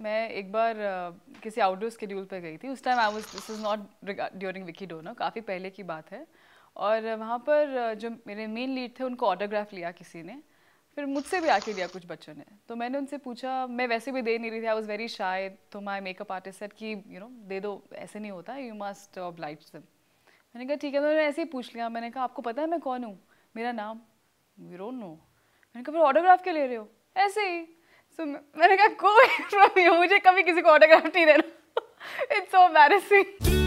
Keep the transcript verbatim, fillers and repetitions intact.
मैं एक बार uh, किसी आउटडोर स्केड्यूल पे गई थी। उस time I was this is not during Vicky Donor, काफ़ी पहले की बात है। और वहाँ पर uh, जो मेरे मेन लीड थे उनको ऑटोग्राफ लिया किसी ने, फिर मुझसे भी आके लिया कुछ बच्चों ने। तो मैंने उनसे पूछा, मैं वैसे भी दे नहीं रही थी, आई वाज वेरी शाय। तो माय मेकअप आर्टिस्ट सेड कि यू नो दे दो, ऐसे नहीं होता, यू मस्ट ऑब्लाइज देम। मैंने कहा ठीक है। तो मैंने ऐसे ही पूछ लिया, मैंने कहा आपको पता है मैं कौन हूँ, मेरा नाम? We don't know. मैंने कहा फिर ऑटोग्राफ क्यों ले रहे हो? ऐसे ही। सो मैंने कहा कोई मुझे कभी किसी को ऑटोग्राफ नहीं देना। It's so embarrassing.